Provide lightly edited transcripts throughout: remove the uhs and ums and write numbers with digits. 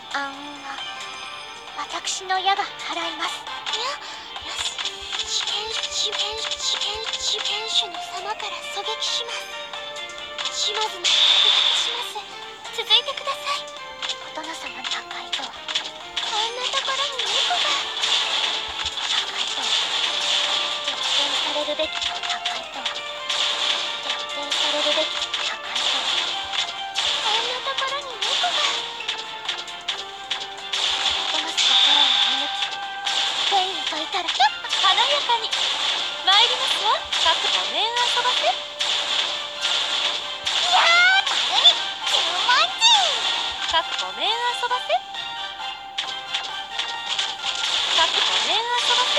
暗雲は私の矢が払います。いや、よし。主権主の様から狙撃します。島津の役立します。続いてください。お殿様の破壊とは、あんなところに猫が。破壊とは、徹底されるべき破壊とは、徹底されるべき破壊とは、あんなところに猫が。おとなし心を見抜き、天意といたら、華やかに参りますわ。各ごめん遊ばせ。いやー、丸に10万人。各ごめん遊ばせ。各ごめん遊ばせ。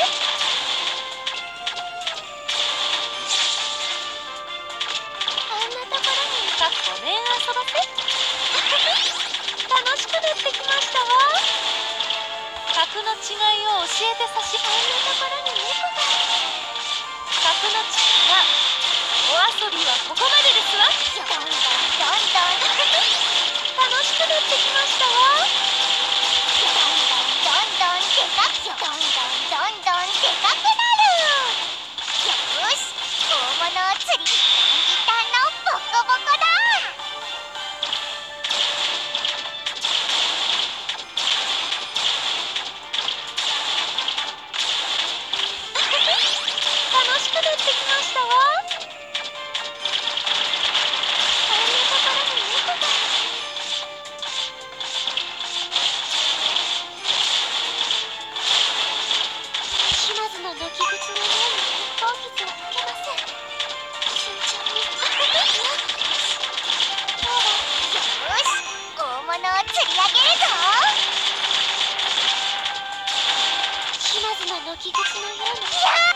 あんなところに各ごめん遊ばせ。楽しくなってきましたわ。格の違いを教えて差し。あんなところに猫が。格の違いはお遊びはここまでですわ。どんどんどんどん楽しくなってきましたわ。どんどんどんどんでかく、どんどんどんどんでかくなる。よーし、大物を釣り、ギターのボコボコだ。楽しくなってきましたわ。あんなところに猫が。島津の泣き口のように鉄砲傷は受けません。慎重に。今日はよーし、大物を釣り上げるぞ。島津の泣き口のように。いやー、